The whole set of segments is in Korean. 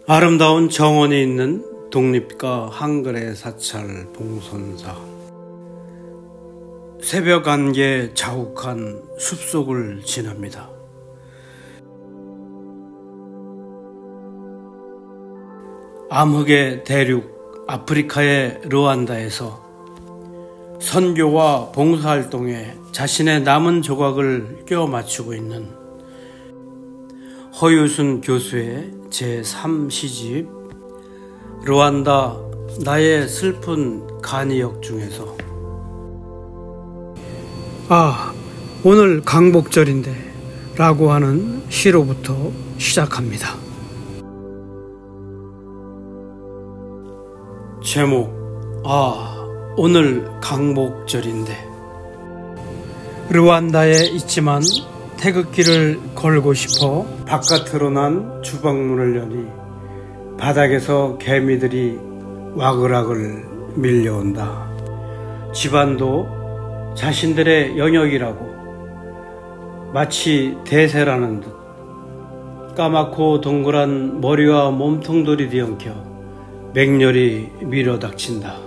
아름다운 정원이 있는 독립가 한글의 사찰 봉선사. 새벽 안개 자욱한 숲속을 지납니다. 암흑의 대륙 아프리카의 르완다에서 선교와 봉사활동에 자신의 남은 조각을 껴 맞추고 있는 허유순 교수의 제3시집 르완다 나의 슬픈 간이역 중에서 오늘 강복절인데 라고 하는 시로부터 시작합니다. 제목 오늘 강복절인데. 르완다에 있지만 태극기를 걸고 싶어 바깥으로 난 주방문을 여니 바닥에서 개미들이 와글와글 밀려온다. 집안도 자신들의 영역이라고 마치 대세라는 듯 까맣고 동그란 머리와 몸통들이 뒤엉켜 맹렬히 밀어닥친다.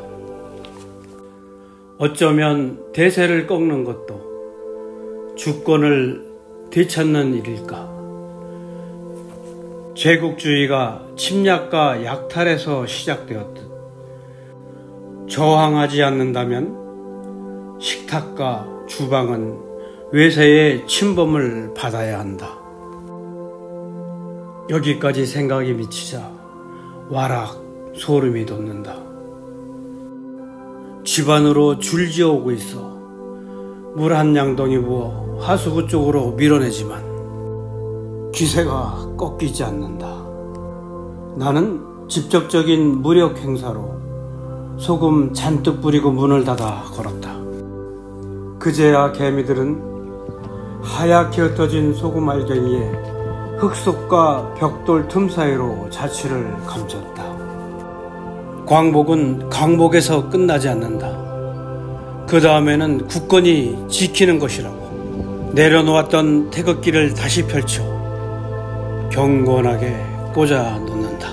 어쩌면 대세를 꺾는 것도 주권을 되찾는 일일까? 제국주의가 침략과 약탈에서 시작되었듯 저항하지 않는다면 식탁과 주방은 외세의 침범을 받아야 한다. 여기까지 생각이 미치자 와락 소름이 돋는다. 집안으로 줄지어오고 있어 물 한 양동이 부어 하수구 쪽으로 밀어내지만 기세가 꺾이지 않는다. 나는 직접적인 무력 행사로 소금 잔뜩 뿌리고 문을 닫아 걸었다. 그제야 개미들은 하얗게 흩어진 소금 알갱이에 흙속과 벽돌 틈 사이로 자취를 감췄다. 광복은 강복에서 끝나지 않는다. 그 다음에는 굳건히 지키는 것이라고 내려놓았던 태극기를 다시 펼쳐 경건하게 꽂아 놓는다.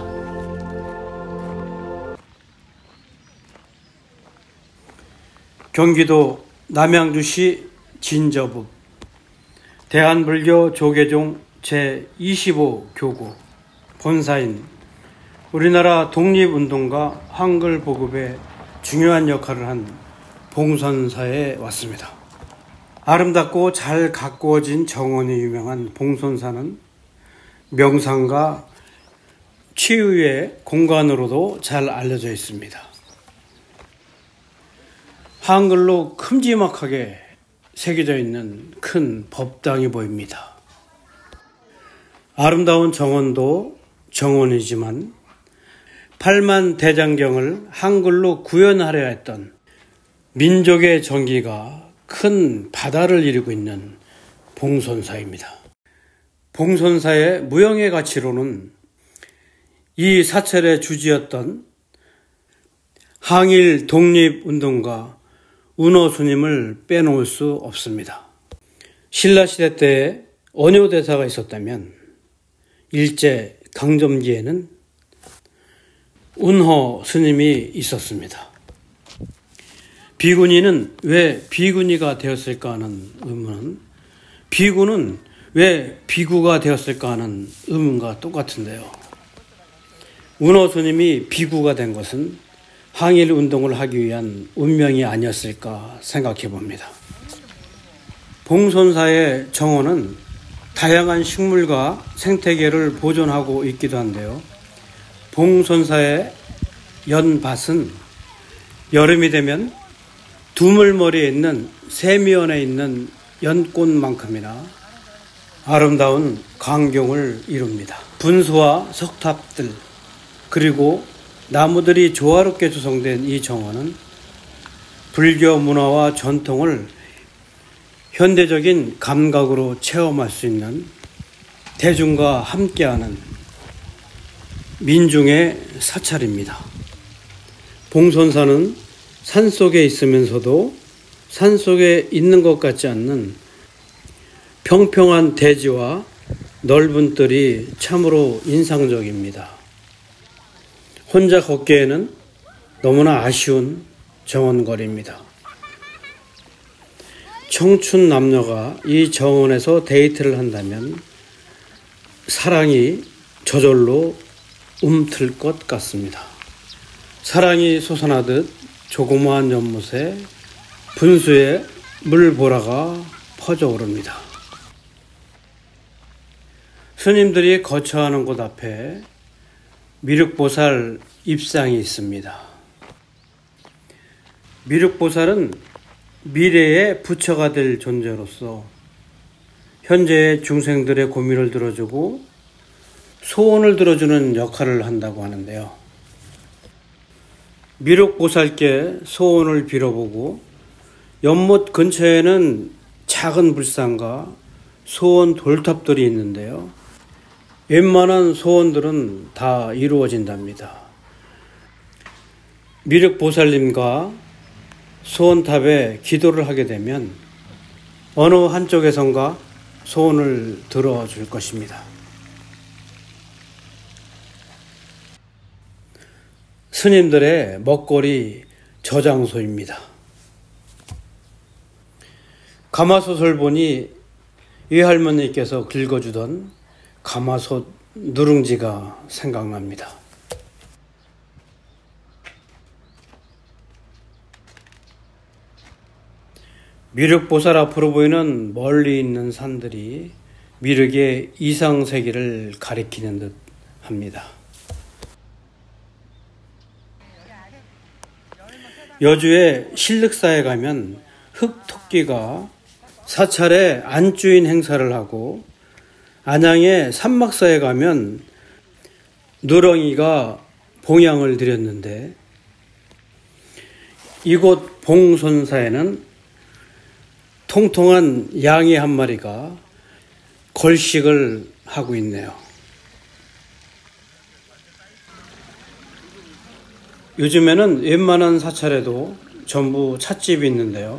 경기도 남양주시 진저읍 대한불교 조계종 제25교구 본사인 우리나라 독립운동과 한글 보급에 중요한 역할을 한 봉선사에 왔습니다. 아름답고 잘 가꾸어진 정원이 유명한 봉선사는 명상과 치유의 공간으로도 잘 알려져 있습니다. 한글로 큼지막하게 새겨져 있는 큰 법당이 보입니다. 아름다운 정원도 정원이지만 8만 대장경을 한글로 구현하려 했던 민족의 정기가 큰 바다를 이루고 있는 봉선사입니다. 봉선사의 무형의 가치로는 이 사찰의 주지였던 항일 독립운동가 은호스님을 빼놓을 수 없습니다. 신라시대 때에 언효대사가 있었다면 일제 강점기에는 은호 스님이 있었습니다. 비구니는 왜 비구니가 되었을까 하는 의문은 비구는 왜 비구가 되었을까 하는 의문과 똑같은데요. 은호 스님이 비구가 된 것은 항일 운동을 하기 위한 운명이 아니었을까 생각해 봅니다. 봉선사의 정원은 다양한 식물과 생태계를 보존하고 있기도 한데요. 봉선사의 연밭은 여름이 되면 두물머리에 있는 세미원에 있는 연꽃만큼이나 아름다운 광경을 이룹니다. 분수와 석탑들 그리고 나무들이 조화롭게 조성된 이 정원은 불교 문화와 전통을 현대적인 감각으로 체험할 수 있는 대중과 함께하는 민중의 사찰입니다. 봉선사는 산속에 있으면서도 산속에 있는 것 같지 않는 평평한 대지와 넓은 뜰이 참으로 인상적입니다. 혼자 걷기에는 너무나 아쉬운 정원거리입니다. 청춘 남녀가 이 정원에서 데이트를 한다면 사랑이 저절로 움틀 것 같습니다. 사랑이 솟아나듯 조그마한 연못에 분수에 물보라가 퍼져오릅니다. 스님들이 거처하는 곳 앞에 미륵보살 입상이 있습니다. 미륵보살은 미래의 부처가 될 존재로서 현재의 중생들의 고민을 들어주고 소원을 들어주는 역할을 한다고 하는데요. 미륵보살께 소원을 빌어보고 연못 근처에는 작은 불상과 소원 돌탑들이 있는데요. 웬만한 소원들은 다 이루어진답니다. 미륵보살님과 소원탑에 기도를 하게 되면 어느 한쪽에선가 소원을 들어줄 것입니다. 스님들의 먹거리 저장소입니다. 가마솥을 보니 외할머니께서 긁어주던 가마솥 누룽지가 생각납니다. 미륵보살 앞으로 보이는 멀리 있는 산들이 미륵의 이상세계를 가리키는 듯 합니다. 여주의 신륵사에 가면 흑토끼가 사찰에 안주인 행사를 하고 안양의 산막사에 가면 누렁이가 봉양을 드렸는데 이곳 봉손사에는 통통한 양이 한 마리가 걸식을 하고 있네요. 요즘에는 웬만한 사찰에도 전부 찻집이 있는데요.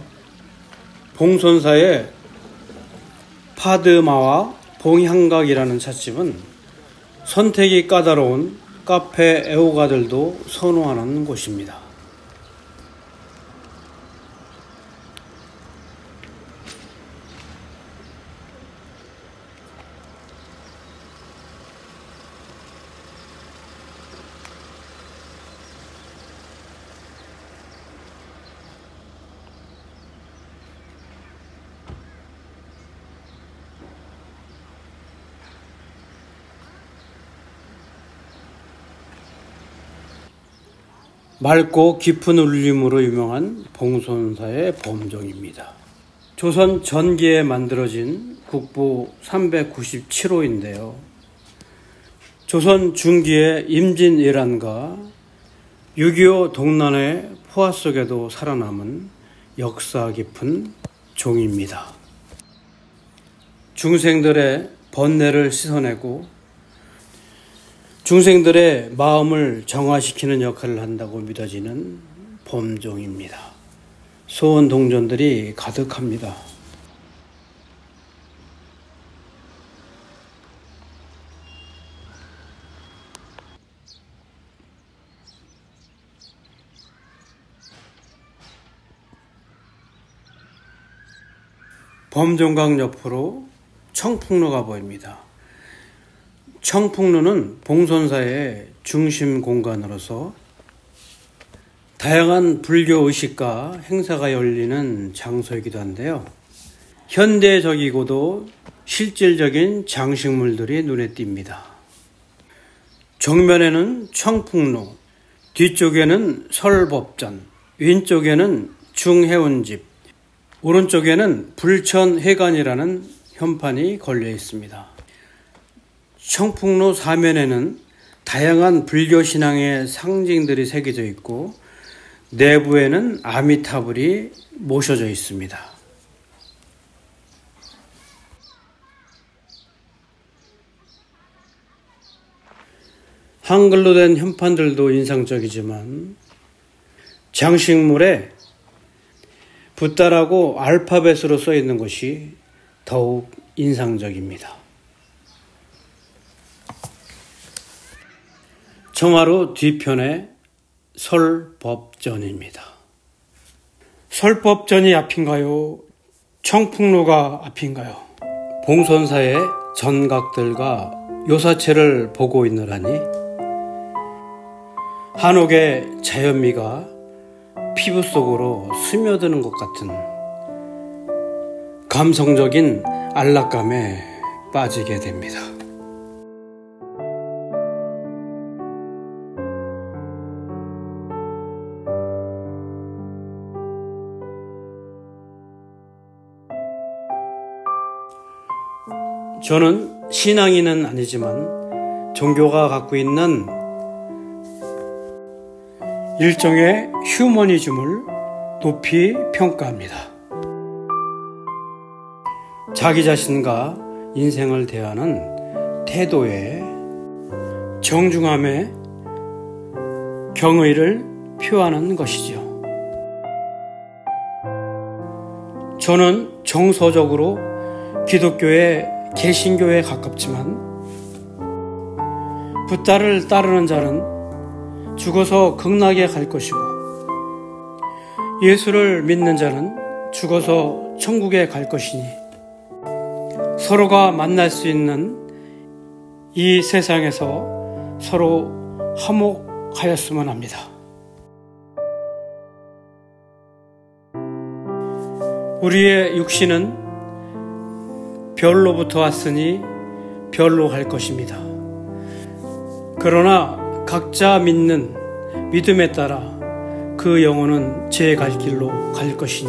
봉손사의 파드마와 봉향각이라는 찻집은 선택이 까다로운 카페 애호가들도 선호하는 곳입니다. 맑고 깊은 울림으로 유명한 봉손사의 범종입니다. 조선 전기에 만들어진 국보 397호인데요. 조선 중기의 임진왜란과 6.25 동란의 포화 속에도 살아남은 역사 깊은 종입니다. 중생들의 번뇌를 씻어내고 중생들의 마음을 정화시키는 역할을 한다고 믿어지는 범종입니다. 소원 동전들이 가득합니다. 범종각 옆으로 청풍로가 보입니다. 청풍로는 봉손사의 중심 공간으로서 다양한 불교 의식과 행사가 열리는 장소이기도 한데요. 현대적이고도 실질적인 장식물들이 눈에 띕니다. 정면에는 청풍로, 뒤쪽에는 설법전, 왼쪽에는 중해운집, 오른쪽에는 불천회관이라는 현판이 걸려 있습니다. 청풍로 사면에는 다양한 불교 신앙의 상징들이 새겨져 있고 내부에는 아미타불이 모셔져 있습니다. 한글로 된 현판들도 인상적이지만 장식물에 붓다라고 알파벳으로 써 있는 것이 더욱 인상적입니다. 정화로 뒤편의 설법전입니다. 설법전이 앞인가요? 청풍로가 앞인가요? 봉선사의 전각들과 요사체를 보고 있느라니 한옥의 자연미가 피부 속으로 스며드는 것 같은 감성적인 안락감에 빠지게 됩니다. 저는 신앙인은 아니지만 종교가 갖고 있는 일종의 휴머니즘을 높이 평가합니다. 자기 자신과 인생을 대하는 태도의 정중함에 경의를 표하는 것이죠. 저는 정서적으로 기독교의 개신교에 가깝지만 붓다를 따르는 자는 죽어서 극락에 갈 것이고 예수를 믿는 자는 죽어서 천국에 갈 것이니 서로가 만날 수 있는 이 세상에서 서로 화목하였으면 합니다. 우리의 육신은 별로부터 왔으니 별로 갈 것입니다. 그러나 각자 믿는 믿음에 따라 그 영혼은 제 갈 길로 갈 것이니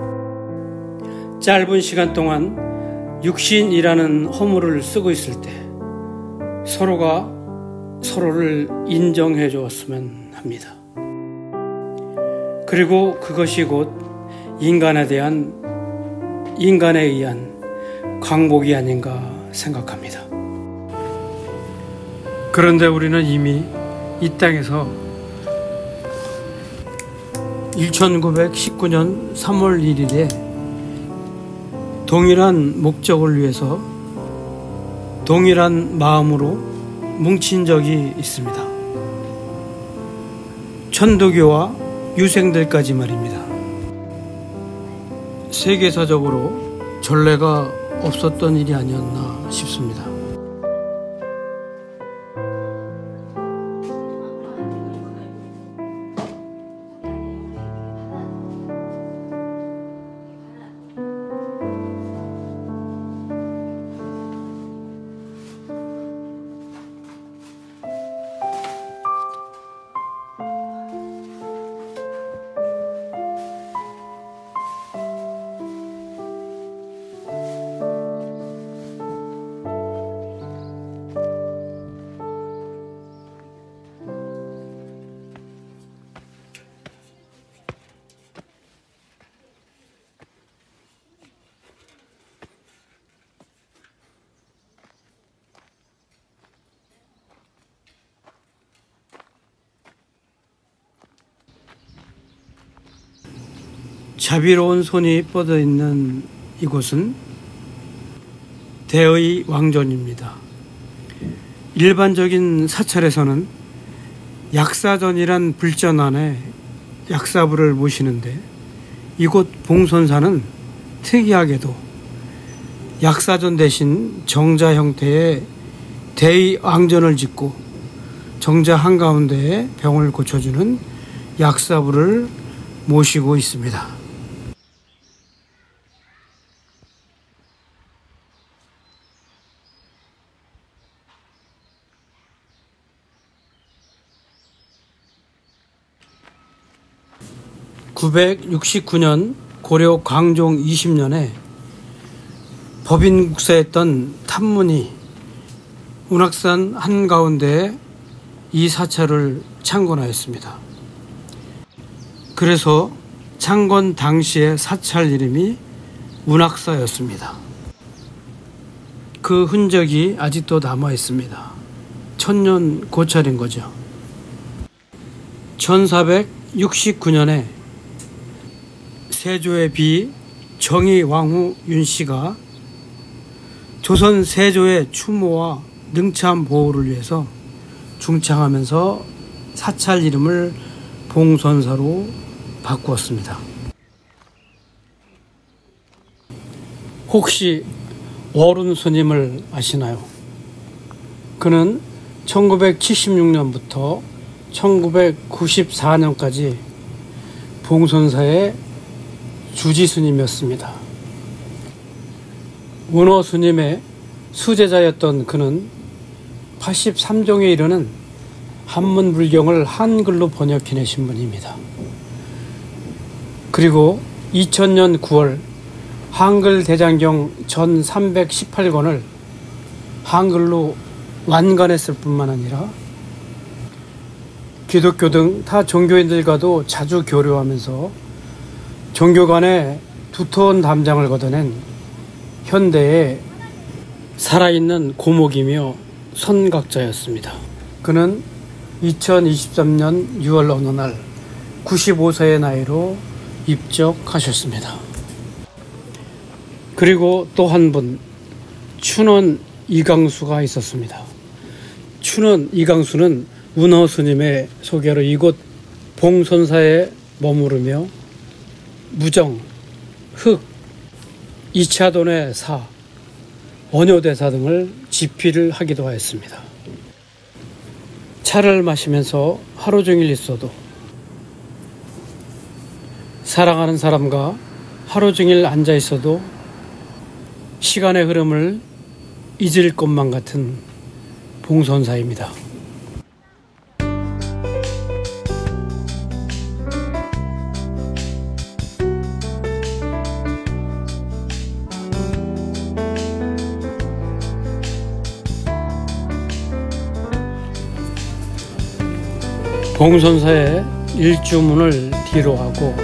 짧은 시간 동안 육신이라는 허물을 쓰고 있을 때 서로가 서로를 인정해 주었으면 합니다. 그리고 그것이 곧 인간에 의한 광복이 아닌가 생각합니다. 그런데 우리는 이미 이 땅에서 1919년 3월 1일에 동일한 목적을 위해서 동일한 마음으로 뭉친 적이 있습니다. 천도교와 유생들까지 말입니다. 세계사적으로 전례가 없었던 일이 아니었나 싶습니다. 자비로운 손이 뻗어 있는 이곳은 대의 왕전입니다. 일반적인 사찰에서는 약사전이란 불전 안에 약사부를 모시는데 이곳 봉선사는 특이하게도 약사전 대신 정자 형태의 대의 왕전을 짓고 정자 한가운데에 병을 고쳐주는 약사부를 모시고 있습니다. (969년) 고려 광종 20년에 법인국사했던 탐문이 운악산 한가운데에 이 사찰을 창건하였습니다. 그래서 창건 당시의 사찰 이름이 운악사였습니다. 그 흔적이 아직도 남아 있습니다. 천년 고찰인 거죠. 1469년에 세조의 비 정의왕후 윤씨가 조선 세조의 추모와 능참 보호를 위해서 중창하면서 사찰 이름을 봉선사로 바꾸었습니다. 혹시 월운 스님을 아시나요? 그는 1976년부터 1994년까지 봉선사의 주지 스님이었습니다. 은호 스님의 수제자였던 그는 83종에 이르는 한문 불경을 한글로 번역해내신 분입니다. 그리고 2000년 9월 한글 대장경 전 318권을 한글로 완간했을 뿐만 아니라 기독교 등 타 종교인들과도 자주 교류하면서 종교 간의 두터운 담장을 걷어낸 현대의 살아있는 고목이며 선각자였습니다. 그는 2023년 6월 어느 날 95세의 나이로 입적하셨습니다. 그리고 또 한 분, 춘원 이강수가 있었습니다. 춘원 이강수는 은호 스님의 소개로 이곳 봉선사에 머무르며 무정, 흑, 이차돈의 사, 원효대사 등을 집필을 하기도 하였습니다. 차를 마시면서 하루 종일 있어도 사랑하는 사람과 하루 종일 앉아 있어도 시간의 흐름을 잊을 것만 같은 봉선사입니다. 봉선사의 일주문을 뒤로 하고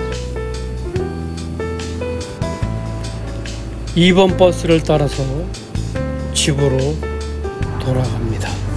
2번 버스를 따라서 집으로 돌아갑니다.